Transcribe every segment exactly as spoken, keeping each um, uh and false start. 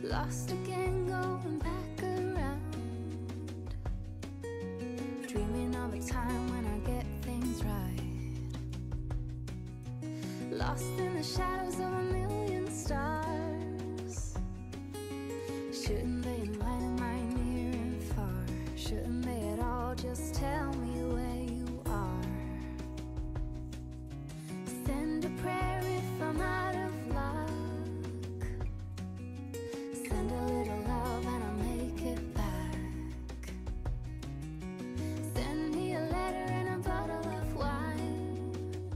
Lost again, going back around, dreaming of a time when I get things right. Lost in the shadows of a million stars. Shouldn't they enlighten my near and far? Shouldn't they at all just tell me where you are? Send a prayer if I'm out of luck. Send a little love and I'll make it back. Send me a letter and a bottle of wine,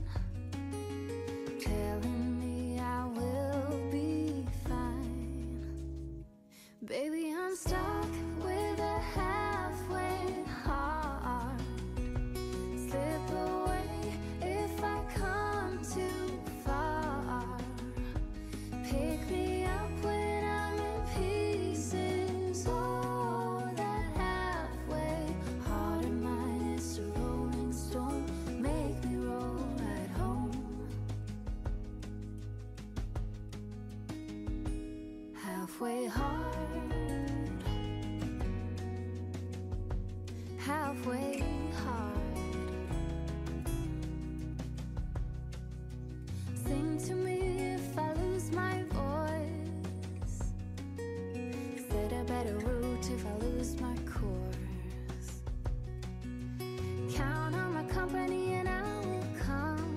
telling me I will be fine. Baby, I'm stuck with a halfway heart. Slip away if I come too far. Pick me up when I'm in pieces. Oh, that halfway heart of mine is a rolling stone. Make me roll right home. Halfway hard, halfway hard. Sing to me if I lose my voice. Set a better route if I lose my course. Count on my company and I will come.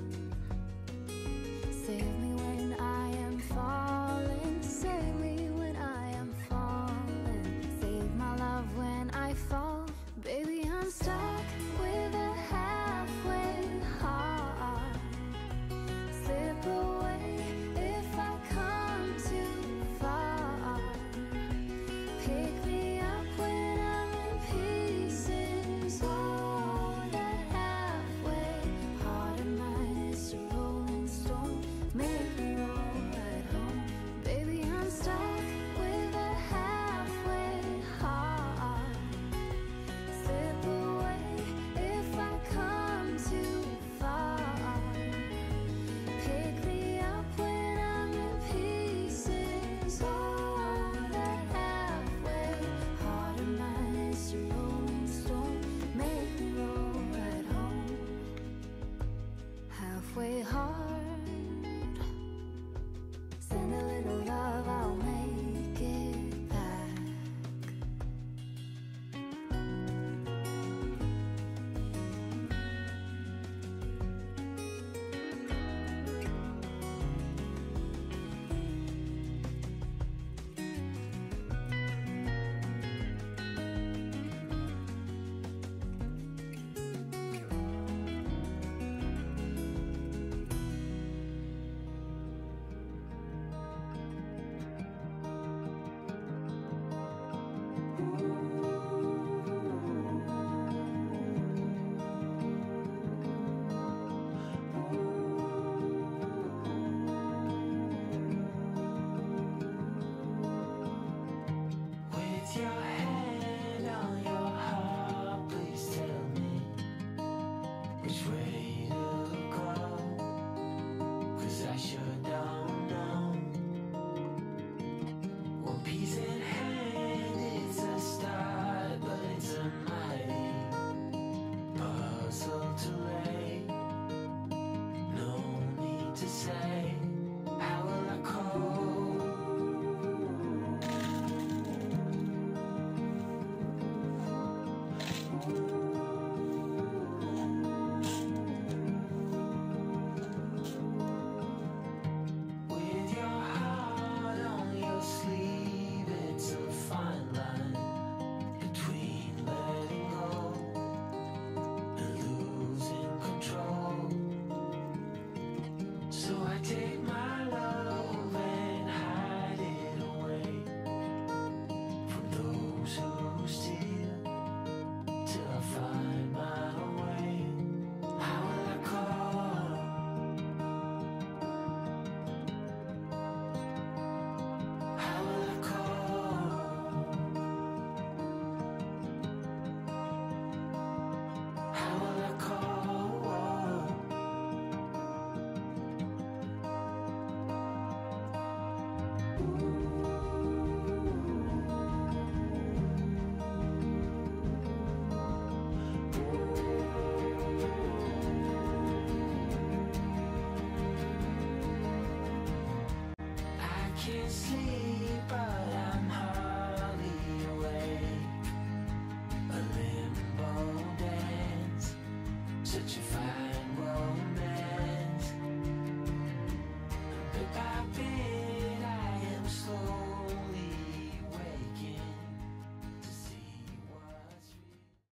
Save me when I am falling. Save me when I am falling. Save my love when I fall. Baby, I'm stuck with a halfway heart. Slip away if I come too far. Pick me up when I'm in pieces. Oh, that halfway heart of mine is a rolling stone. Make me roll right home. Baby, I'm stuck with a halfway heart. Slip away if I come too far. Pick me up when I'm in pieces. Oh, that halfway heart of mine is a rolling stone. Make me roll right home. Halfway hard. Send a little love, I'll make it back. With your hand on your heart, please tell me which way to go, 'cause I sure don't know. One piece in hand, it's a start, but it's a mighty puzzle to lay. No need to say, how will I cope? With your heart on your sleeve, it's a fine line between letting go and losing control. So I take